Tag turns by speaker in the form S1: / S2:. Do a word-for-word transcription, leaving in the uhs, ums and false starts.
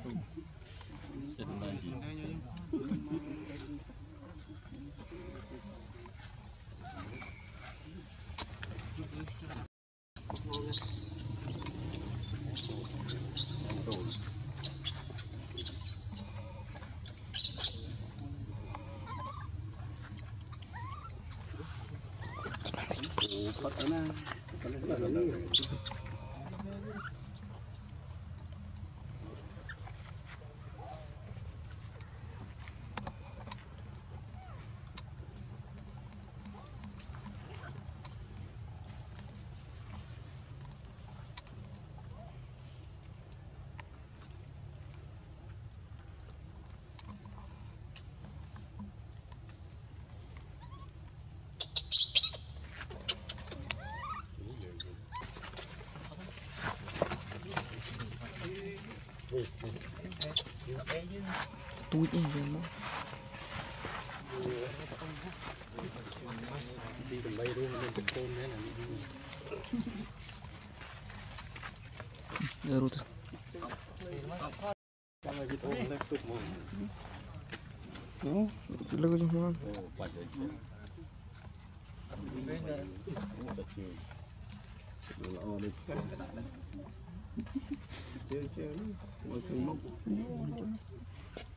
S1: Túi gì vậy mà
S2: đi cầm bay luôn lên trên côn đấy là
S1: đi rồi
S2: trong cái côn nó tụt mồm
S1: ừ lôi cho nó
S2: quạt rồi chơi chơi